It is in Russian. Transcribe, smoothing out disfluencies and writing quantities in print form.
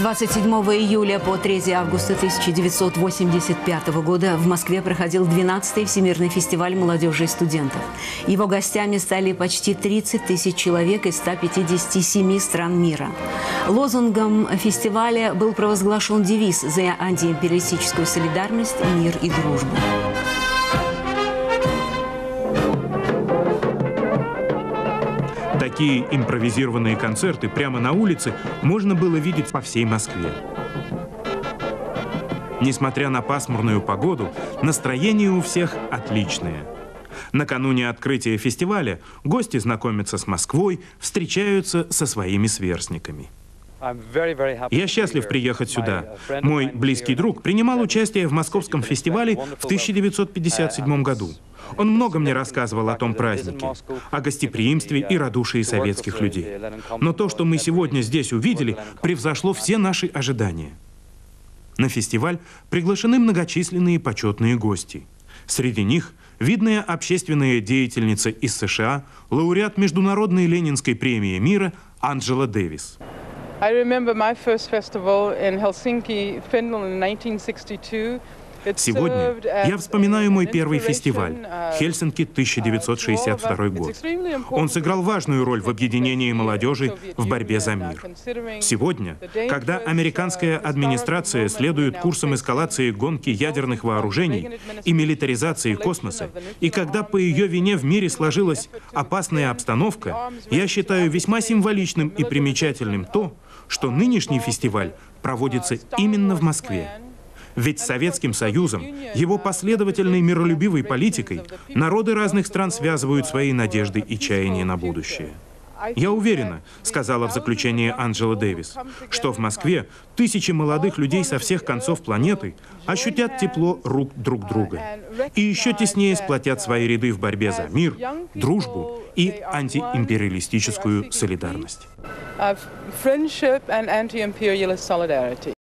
27 июля по 3 августа 1985 года в Москве проходил 12-й Всемирный фестиваль молодежи и студентов. Его гостями стали почти 30 тысяч человек из 157 стран мира. Лозунгом фестиваля был провозглашен девиз «За антиимпериалистическую солидарность, мир и дружбу». Такие импровизированные концерты прямо на улице можно было видеть по всей Москве. Несмотря на пасмурную погоду, настроение у всех отличное. Накануне открытия фестиваля гости знакомятся с Москвой, встречаются со своими сверстниками. Я счастлив приехать сюда. Мой близкий друг принимал участие в Московском фестивале в 1957 году. Он много мне рассказывал о том празднике, о гостеприимстве и радушии советских людей. Но то, что мы сегодня здесь увидели, превзошло все наши ожидания. На фестиваль приглашены многочисленные почетные гости. Среди них видная общественная деятельница из США, лауреат Международной Ленинской премии мира Анджела Дэвис. I remember my first festival in Helsinki, Finland in 1962. Сегодня я вспоминаю мой первый фестиваль «Хельсинки, 1962 год». Он сыграл важную роль в объединении молодежи в борьбе за мир. Сегодня, когда американская администрация следует курсам эскалации гонки ядерных вооружений и милитаризации космоса, и когда по ее вине в мире сложилась опасная обстановка, я считаю весьма символичным и примечательным то, что нынешний фестиваль проводится именно в Москве. Ведь с Советским Союзом, его последовательной миролюбивой политикой, народы разных стран связывают свои надежды и чаяния на будущее. Я уверена, сказала в заключении Анджела Дэвис, что в Москве тысячи молодых людей со всех концов планеты ощутят тепло рук друг друга и еще теснее сплотят свои ряды в борьбе за мир, дружбу и антиимпериалистическую солидарность.